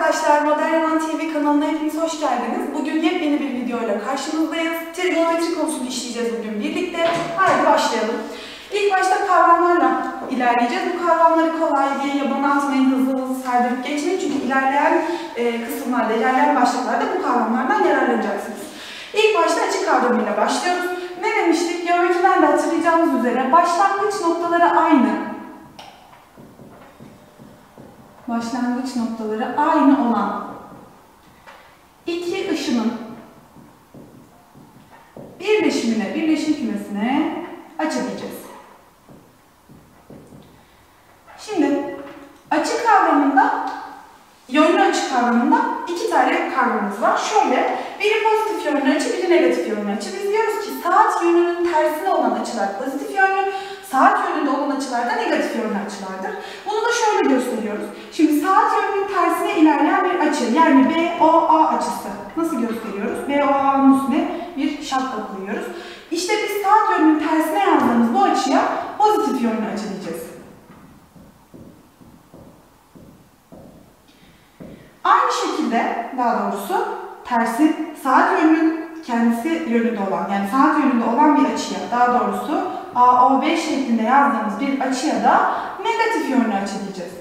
arkadaşlar, Modern Yaman TV kanalına hepiniz hoş geldiniz. Bugün yepyeni bir videoyla karşınızdayız. Trigonometri konusunu işleyeceğiz bugün birlikte. Haydi başlayalım. İlk başta kavramlarla ilerleyeceğiz. Bu kavramları kolay diye yabana atmayın, hızlı sardırıp geçmeyin. Çünkü ilerleyen kısımlarda, ilerleyen başlıklarda bu kavramlardan yararlanacaksınız. İlk başta açı kavramıyla başlıyoruz. Ne demiştik? Geometriden de hatırlayacağınız üzere başlangıç noktaları aynı. Başlangıç noktaları aynı olan iki ışının birleşim kümesine açı diyeceğiz. Şimdi açı kavramında, yönlü açı kavramında iki tane kavramımız var. Şöyle, biri pozitif yönlü açı, biri negatif yönlü açı. Biz diyoruz ki saat yönünün tersine olan açılar pozitif yönlü, saat yönünde olan açılar da negatif yönlü açılardır. Bunu da şöyle gösteriyoruz. Şimdi saat yönünün tersine ilerleyen bir açı, yani BOA açısı. Nasıl gösteriyoruz? BOA'nın üstüne bir şapka koyuyoruz. İşte biz saat yönünün tersine yazdığımız bu açıya pozitif yönlü açı diyeceğiz. Aynı şekilde, daha doğrusu tersi, saat yönünün kendisi yönünde olan, yani saat yönünde olan bir açıya, daha doğrusu AOB şeklinde yazdığımız bir açıya da negatif yönlü açı diyeceğiz.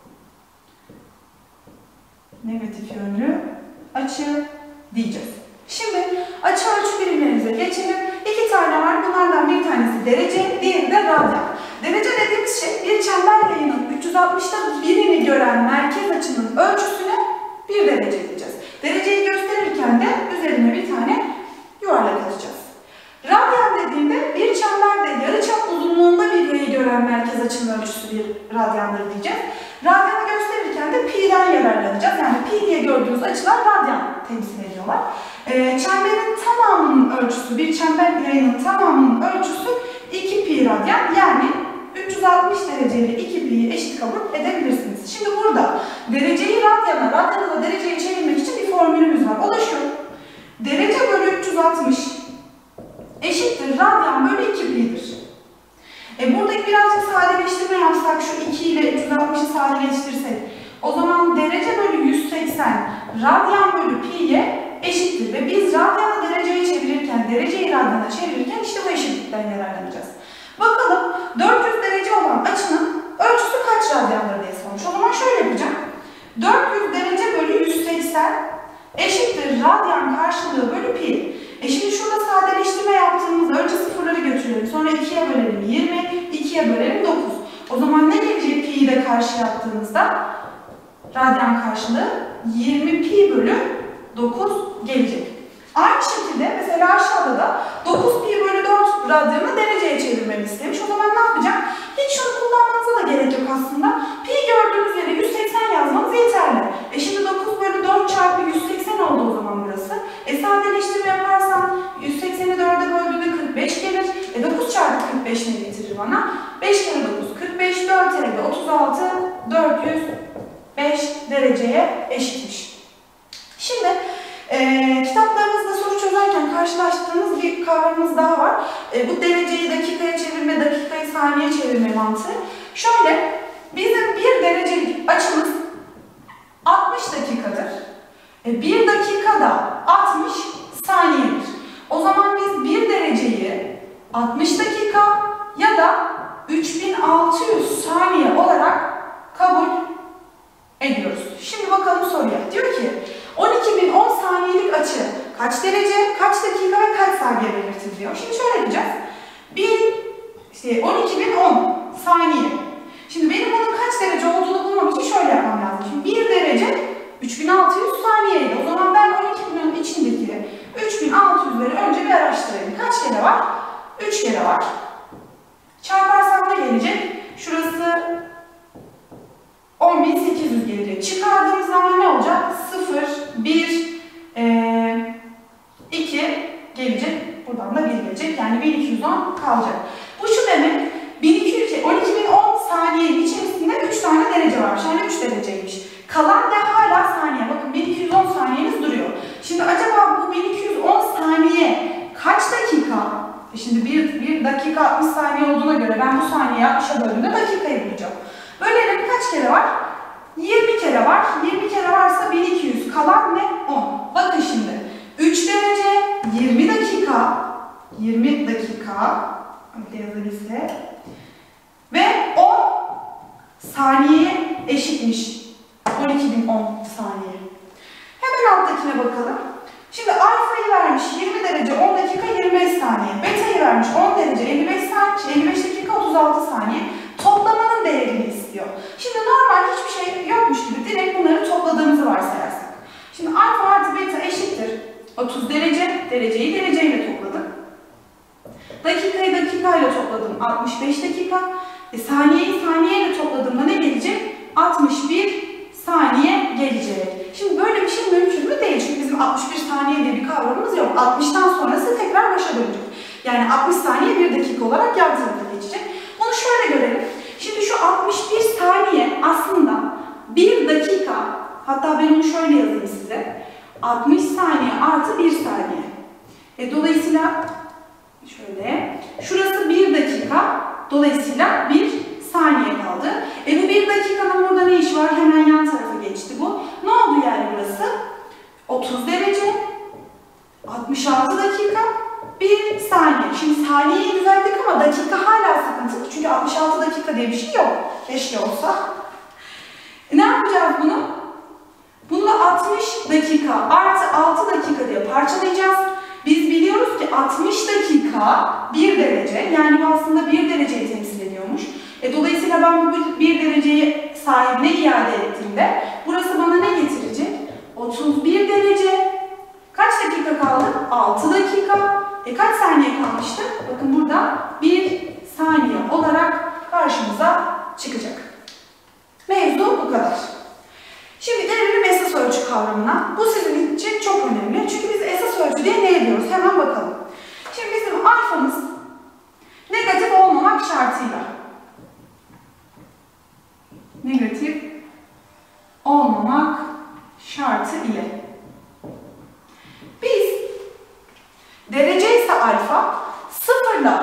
Negatif yönlü açı diyeceğiz. Şimdi açı ölçü birimlerimize geçelim. İki tane var. Bunlardan bir tanesi derece, diğeri de radyan. Derece dediğimiz şey bir çember yayının 360'ta birini gören merkez açının ölçüsüne 1 derece diyeceğiz. Dereceyi gösterirken de üzerine bir tane yuvarlak atacağız. Radyan dediğinde bir çemberde yarıçap uzunluğunda bir yayı gören merkez açının ölçüsü bir radyandır diyeceğiz. Radyanı gösterirken de pi'den yararlanacağız. Yani pi diye gördüğünüz açılar radyan temsil ediyorlar. Çemberin tamamının ölçüsü, bir çember yayının tamamının ölçüsü 2 pi radyan. Yani 360 dereceyle 2 pi'yi eşit kabul edebilirsiniz. Şimdi burada dereceyi radyana, radyanı da dereceye çevirmek için bir formülümüz var. O da şu. Derece bölü 360 eşittir radyan bölü 2 pi'dir. Buradaki birazcık sadeleştirme yapsak, şu 2 ile 360'ı sadeleştirsek, o zaman derece bölü 180 radyan bölü pi'ye eşittir. Ve biz radyanı dereceye çevirirken, dereceyi radyana çevirirken işte bu eşitlikten yararlanacağız. Bakalım 400 derece olan açının ölçüsü kaç radyandır diye sormuş. O zaman şöyle yapacağım. 400 derece bölü 180 eşittir radyan karşılığı bölü pi. Şimdi şurada sadeleştirme yaptığımızda önce sıfırları götürelim. Sonra 2'ye bölelim 20, 2'ye bölelim 9. O zaman ne gelecek pi'yi de karşı yaptığımızda? Radyan karşılığı 20 pi bölü 9 gelecek. Aynı şekilde mesela aşağıda da 9 pi bölü 4 radyanı dereceye çevirmemi istemiş. O zaman ne yapacağım? Hiç şunu kullanmanıza da gerek yok aslında. Pi gördüğünüz yere 180 yazmanız yeterli. Şimdi 9 bölü 4 çarpı 180 oldu o zaman burası. Sadeleştirme yaparsam 180'i 4'e böldüğümde 45 gelir. 9 çarpı 45 ne getirir bana? 5 kere 9 45, 4 elde 36, 405 dereceye eşitmiş. Şimdi kitaplarımızda soru çözerken karşılaştığımız bir kavramımız daha var. Bu dereceyi dakikaya çevirme, dakikayı saniye çevirme mantığı. Şöyle, bizim bir derecelik açımız 60 dakikadır. 1 dakikada 60 saniyedir. O zaman biz 1 dereceyi 60 dakika ya da 3600 saniye olarak kabul ediyoruz. Şimdi bakalım soruya. Diyor ki 12.010 saniyelik açı kaç derece, kaç dakika ve kaç saniye belirtir diyor. Şimdi şöyle yapacağız. 12.010 saniye. Şimdi benim bunun kaç derece olduğunu bulmam için şöyle yapmam lazım. Şimdi 1 derece 3600 saniyeydi. O zaman ben 12.000'in içindeki 3600'leri önce bir araştırayım. Kaç kere var? 3 kere var. Çarparsam ne gelecek? Şurası 10.800 gelecek. Çıkardığımız zaman ne olacak? 0, 1, 2 gelecek. Buradan da 1 gelecek. Yani 1210 kalacak. Bu şu demek. 12.010 saniyenin içerisinde 3 tane derece var. Yani 3 dereceymiş. Kalan ne? Hala saniye. Bakın 1210 saniyeniz duruyor. Şimdi acaba bu 1210 saniye kaç dakika? Şimdi 1 dakika 60 saniye olduğuna göre ben bu saniye 60'a böldüğümde dakikayı bulacağım. Bölelim kaç kere var? 20 kere var. 20 kere varsa 1200. Kalan ne? 10. Bakın şimdi. 3 derece, 20 dakika. 20 dakika. Öyle yazabilse. Ve 10 saniyeye eşitmiş. 12.010 saniye. Hemen alttakine bakalım. Şimdi alfayı vermiş 20 derece 10 dakika 25 saniye. Beta'yı vermiş 10 derece 55 dakika 36 saniye. Toplamanın değerini istiyor. Şimdi normal hiçbir şey yokmuş gibi direkt bunları topladığımızı varsayarsak. Şimdi alfa artı beta eşittir 30 derece. Dereceyi dereceyle topladım. Dakikayı dakikayla topladım 65 dakika. Saniyeyi saniyeyle topladığımda ne gelecek? 61 saniye gelecek. Şimdi böyle bir şey mümkün mü? Değil. Çünkü bizim 61 saniye diye bir kavramımız yok. 60'tan sonrası tekrar başa dönecek. Yani 60 saniye 1 dakika olarak yan tarafa geçecek. Bunu şöyle görelim. Şimdi şu 61 saniye aslında 1 dakika, hatta ben onu şöyle yazayım size. 60 saniye artı 1 saniye. Dolayısıyla şöyle, şurası 1 dakika, dolayısıyla 1 saniye kaldı. Bu 1 dakikanın burada ne işi var? Hemen yan tarafa geçti bu. Ne oldu yani burası? 30 derece, 66 dakika, 1 saniye. Şimdi saniyeyi düzelttik ama dakika hala sıkıntılı. Çünkü 66 dakika diye bir şey yok. Keşke olsa. Ne yapacağız bunu? Bunu 60 dakika artı 6 dakika diye parçalayacağız. Biz biliyoruz ki 60 dakika 1 derece. Yani bu aslında 1 dereceyi temsil ediyormuş. Dolayısıyla ben bu 1 dereceyi sahibine iade ettiğimde burası bana ne getirecek? 31 derece. Kaç dakika kaldı? 6 dakika. Kaç saniye kalmıştı? Bakın burada 1 saniye olarak karşımıza çıkacak. Mevzu bu kadar. Şimdi gelelim esas ölçü kavramına. Bu sizin için çok önemli. Çünkü biz esas ölçü diye ne ediyoruz? Hemen bakalım. Şimdi bizim alfamız negatif olmamak şartıyla. Negatif olmamak şartı ile. Biz derece ise alfa 0 ile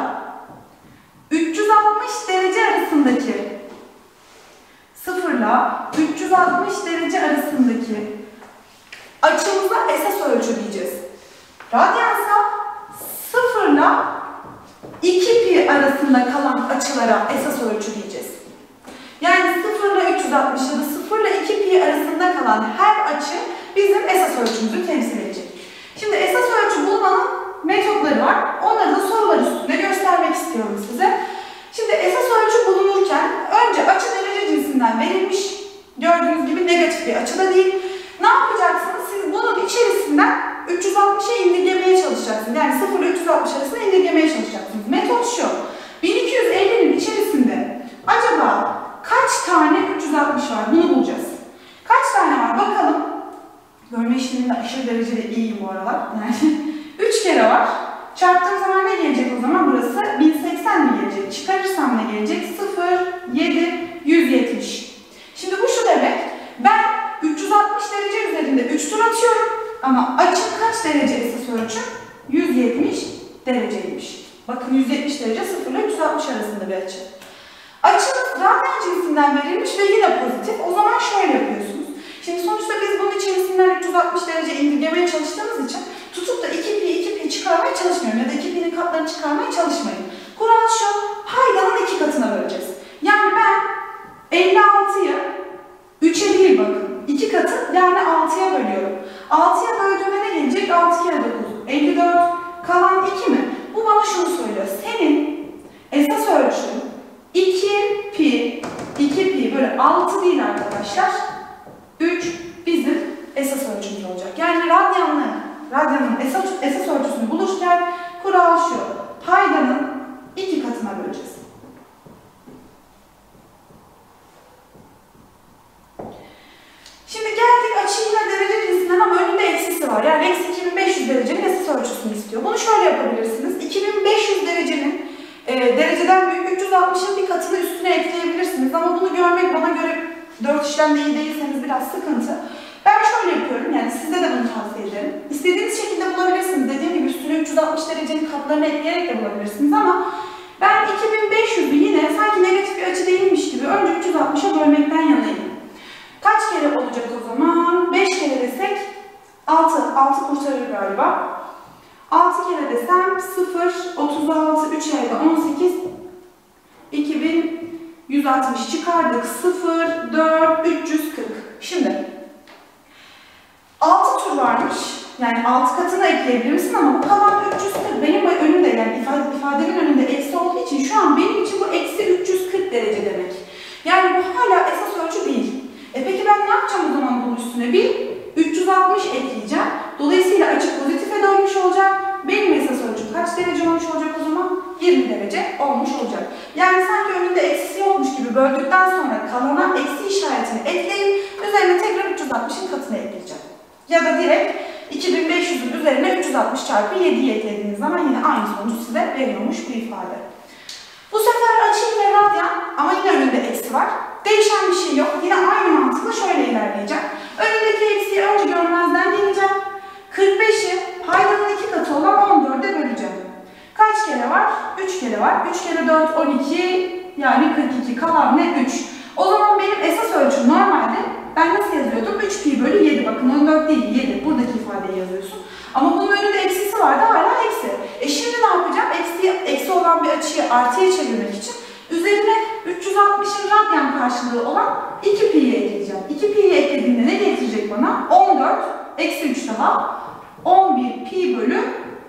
360 derece arasındaki 0 ile 360 derece arasındaki açımıza esas ölçü diyeceğiz. Radyansa 0 ile 2 pi arasında kalan açılara esas ölçü diyeceğiz. Yani 0 ile 360 ya da 0 ile 2 pi arasında kalan her açı bizim esas ölçümüzü temsil edecek. Şimdi esas ölçü bulmanın metotları var. Onları da sorular üstünde göstermek istiyorum size. Şimdi esas ölçü bulunurken önce açı derece cinsinden verilmiş. Gördüğünüz gibi negatif bir açı da değil. Ne yapacaksınız? Siz bunun içerisinden 360'a indirgemeye çalışacaksınız. Yani 0 ile 360 arasında indirgemeye çalışacaksınız. Metot şu. 1250'nin içerisinde acaba kaç tane 360 var? Bunu bulacağız. Kaç tane var? Bakalım. Bölme işleminde aşırı derecede iyiyim bu aralar. Yani 3 kere var. Çarptığım zaman ne gelecek o zaman? Burası 1080 mi gelecek? Çıkarırsam ne gelecek? 0, 7, 170. Şimdi bu şu demek. Ben 360 derece üzerinde 3 tur atıyorum. Ama açım kaç derece esas ölçüm? 170 dereceymiş. Bakın 170 derece 0 ile 360 arasında bir açı. Açımız radyan cinsinden verilmiş ve yine pozitif. O zaman şöyle yapıyorsunuz. Şimdi sonuçta biz bunun içerisinden 360 derece indirgemeye çalıştığımız için tutup da 2pi çıkarmaya çalışmıyorum ya da 2pi'nin katlarını çıkarmaya çalışmayın. Kural şu, paydanın 2 katına böleceğiz. Yani ben 56'yı 3'e değil bakın, 2 katı yani 6'ya bölüyorum. 6'ya böldüğümde ne gelecek? 6 kere 9, 54, kalan 2 mi? Bu bana şunu söylüyor, senin esas ölçün 2pi böyle 6 değil arkadaşlar, 3 bizim esas ölçümüz olacak. Yani radyanın esas ölçüsünü bulurken kural şu, paydanın 2 katına böleceğiz. Şimdi geldik açı yine derece cinsinden ama önünde eksisi var. Yani eksi 2500 derecenin esas ölçüsünü istiyor. Bunu şöyle yapabilirsiniz. 2500 derecenin dereceden büyük 360'ın bir katını üstüne ekleyebilirsiniz. Ama bunu görmek bana göre 4 işlemde iyi değilseniz biraz sıkıntı. Ben şöyle yapıyorum, yani size de bunu tavsiye ederim. İstediğiniz şekilde bulabilirsiniz. Dediğim gibi üstüne 360 derecenin katlarını ekleyerek de bulabilirsiniz ama ben 2500'ü yine sanki negatif bir açı değilmiş gibi önce 360'a bölmekten yanayım. 6 kurtarır galiba. 6 kere desem 0, 36, 3 elde 18, 2160 çıkardık. 0, 4, 340. Şimdi 6 tur varmış. Yani 6 katını ekleyebilir misin ama bu kalan 340 benim önümde, yani ifademin önünde eksi olduğu için şu an benim için bu eksi 340 derece demek. Yani bu hala esas ölçü değil. Peki ben ne yapacağım o zaman bunun üstüne? Bir 360 ekleyeceğim. Dolayısıyla açı pozitife dönmüş olacak. Benim esas ölçüm kaç derece olmuş olacak o zaman? 20 derece olmuş olacak. Yani sanki önünde eksisi yokmuş gibi böldükten sonra kalana eksi işaretini ekleyip üzerine tekrar 360'ın katını ekleyeceğim. Ya da direkt 2500'ün üzerine 360 çarpı 7'yi eklediğiniz zaman yine aynı sonucu size veriyormuş bu ifade. Bu sefer açı yine radyan ama yine önünde eksi var. Değişen bir şey yok. Yine aynı mantıkla şöyle ilerleyeceğim. Önündeki eksiği önce görmezden geleceğim. 45'i paydanın 2 katı olan 14'e böleceğim. Kaç kere var? 3 kere var. 3 kere 4, 12 yani 42. Kalan ne? 3. O zaman benim esas ölçüm normalde ben nasıl yazıyordum? 3 pi bölü 7. Bakın 14 değil 7. Buradaki ifadeyi yazıyorsun. Ama bunun önünde eksisi vardı, hala eksi. Şimdi ne yapacağım? Eksi olan bir açıyı artıya çevirmek için üzerine 360'ın radyan karşılığı olan 2 pi'yi ekleyeceğim. 2 pi'yi eklediğimde ne getirecek bana? 14 eksi 3 daha 11 pi bölü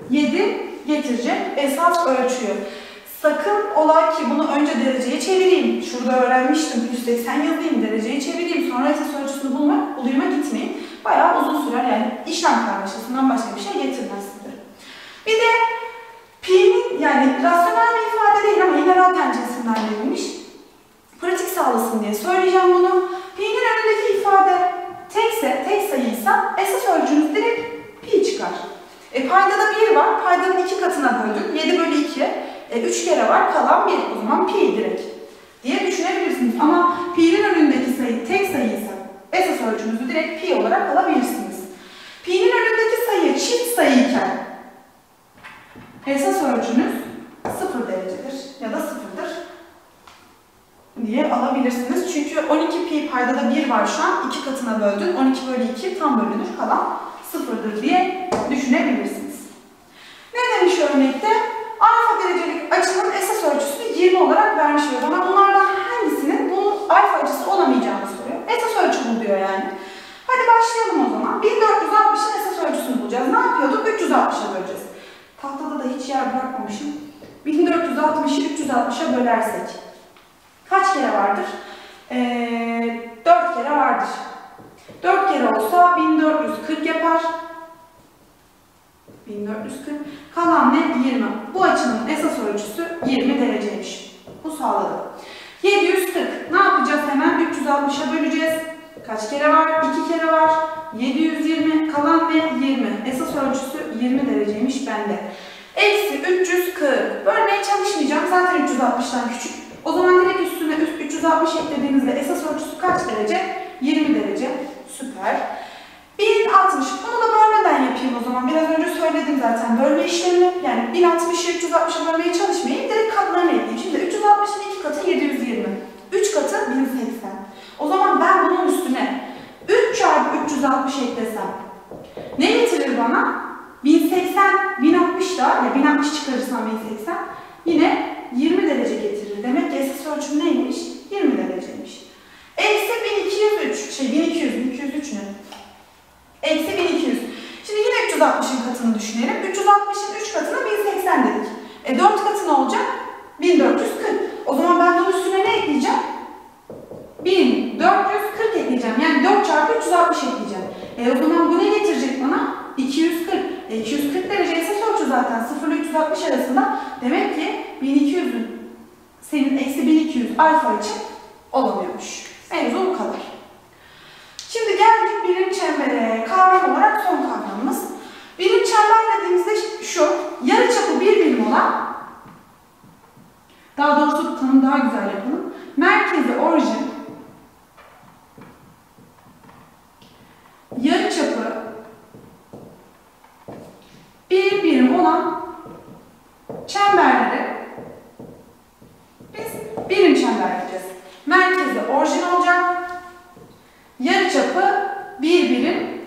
7 getirecek esas ölçüyü. Sakın ola ki bunu önce dereceye çevireyim. Şurada öğrenmiştim. 180 yazayım, dereceyi çevireyim. Sonra esas ölçüsünü buluyuma gitmeyin. Bayağı uzun sürer, yani işlem karmaşasından başka bir şey getirmez size. Bir de pi'nin, yani rasyonel bir ifade değil ama yine radyan cinsinden verilmiş. Pratik sağlasın diye söyleyeceğim bunu. Pi'nin önündeki ifade tek sayıysa esas ölçünüz direkt pi çıkar. Paydada 1 var. Paydanın 2 katına böldüm. 7 bölü 2. 3 kere var. Kalan 1. O zaman pi direkt diye düşünebilirsiniz. Ama pi'nin önündeki sayı tek sayıysa esas ölçünüzü direkt pi olarak alabilirsiniz. Pi'nin önündeki sayı çift sayıyken esas ölçünüz 0 derecedir ya da 0'dır diye alabilirsiniz. Çünkü 12 pi paydada 1 var şu an. 2 katına böldün. 12 bölü 2 tam bölünür. Kalan 0'dır diye düşünebilirsiniz. Ne demiş örnekte? Alfa derecelik açının esas ölçüsünü 20 olarak vermiş ve bana bunlardan hangisinin bunun alfa açısı olamayacağını soruyor. Esas ölçü bul diyor yani. Hadi başlayalım o zaman. 1460'ın esas ölçüsünü bulacağız. Ne yapıyorduk? 360'a böleceğiz. Tahtada da hiç yer bırakmamışım. 1460'ı 360'a bölersek kaç kere vardır? 4 kere vardır. 4 kere olsa 1440 yapar. 1440. Kalan ne? 20. Bu açının esas ölçüsü 20 dereceymiş. Bu sağladı. 740. Ne yapacağız hemen? 360'a böleceğiz. Kaç kere var? 2 kere var. 720. Kalan ne? 20. Esas ölçüsü 20 dereceymiş bende. Eksi 340. Bölmeye çalışmayacağım. Zaten 360'tan küçük. O zaman direkt üstüne 360 eklediğinizde esas ölçüsü kaç derece? 20 derece. Süper. 1060. Bunu da bölmeden yapayım o zaman. Biraz önce söyledim zaten. Bölme işlemi. Yani 1060'ı 360'a bölmeye çalışmayayım. Direkt katlarını ekleyeyim. Şimdi 360'ın 2 katı 720. 3 katı 1080. O zaman ben bunun üstüne 3 çarpı 360 eklesem ne getirir bana? 1080, 1060 da, ya 1060 çıkarırsam 1080 yine 20 derece getirir. Demek ki esas ölçüm neymiş? 20 dereceymiş. Eksi 1203 ne? Eksi 1200. Şimdi yine 360'ın katını düşünelim. 360'ın 3 katına 1080 dedik. 4 katı ne olacak? 1440. O zaman ben bunun üstüne ne ekleyeceğim? 1440 ekleyeceğim. Yani 4 çarpı 360 ekleyeceğim. O zaman bu ne getirecek bana? 240. 240 derece esas ölçü zaten 0 ile 360 arasında. Demek ki 1200'ün senin eksi 1200 alfa için olamıyormuş. Mevzu bu kadar. Şimdi geldik birim çembere. Kavram olarak son kavramımız. Birim çember dediğimizde şu, yarıçapı 1 birim olan, daha doğrusu tanım daha güzel yapalım. Merkezi orijin, yarıçapı 1 birim olan çemberleri biz birim çember diyeceğiz. Merkezi orijin olacak. Yarıçapı 1 birim olan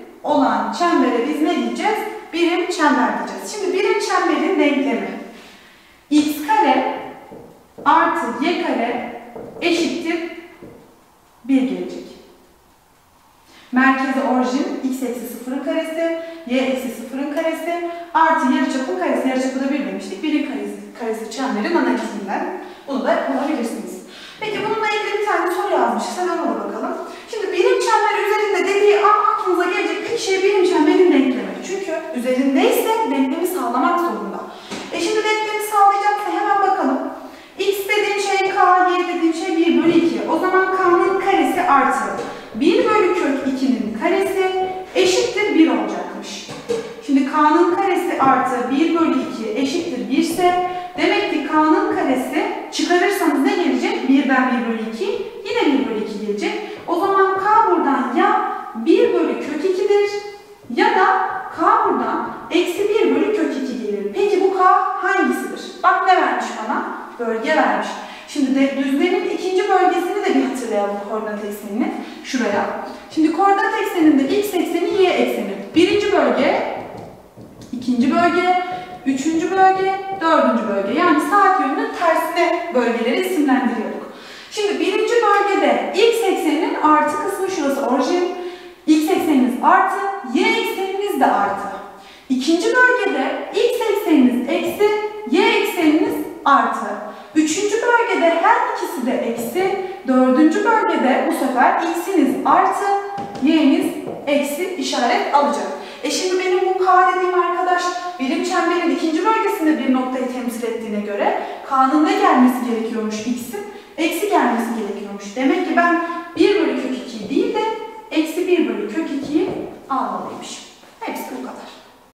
olan çembere biz ne diyeceğiz? Birim çember diyeceğiz. Şimdi birim çemberin denklemi x kare artı y kare eşittir 1 gelecek. Merkezi orijin x eksi 0'ın karesi, y eksi 0'ın karesi artı yarıçapın karesi. Yarıçapı da 1 demiştik. 1'in karesi çemberin analizinden. Bunu da bulabilirsiniz. Peki bununla ilgili bir tane soru yazmışız. Hemen ona bakalım. Şimdi birim çember üzerinde dediği an aklınıza gelecek ilk şey birim çemberin denklemi. Çünkü üzerindeyse denklemi sağlamak zorunda. Şimdi denklemi sağlayacaksa hemen bakalım. X dediğim şey k, y dediğim şey 1 bölü 2. O zaman k'nın karesi artı 1 bölü kök 2'nin karesi eşittir 1 olacakmış. Şimdi k'nın karesi artı 1 bölü 2 eşittir 1 ise demek ki k'nın karesi çıkarırsanız ne gelecek? 1'den 1 bölü 2 yine 1 bölü 2 gelecek. O zaman k buradan ya 1 bölü kök 2'dir ya da k buradan eksi 1 bölü kök 2 gelir. Peki bu k hangisidir? Bak ne vermiş bana? Bölge vermiş. Şimdi de düzlemin ikinci bölgesini de bir hatırlayalım koordinat eksenini. Şuraya. Şimdi koordinat ekseninde x ekseni y ekseni. Birinci bölge, ikinci bölge, üçüncü bölge, dördüncü bölge. Yani saat yönünün tersine bölgeleri isimlendiriyorduk. Şimdi birinci bölgede x ekseninin artı kısmı şurası orijin. X ekseniniz artı, y ekseniniz de artı. İkinci bölgede x ekseniniz eksi, y ekseniniz artı. Üçüncü bölgede her ikisi de eksi. Dördüncü bölgede bu sefer x'iniz artı, y'niz eksi işaret alacak. Şimdi benim bu k dediğim arkadaş birim çemberin ikinci bölgesinde bir noktayı temsil ettiğine göre k'nın ne gelmesi gerekiyormuş x'in? Eksi gelmesi gerekiyormuş. Demek ki ben 1 bölü kök 2'yi değil de eksi 1 bölü kök 2'yi almalıyım.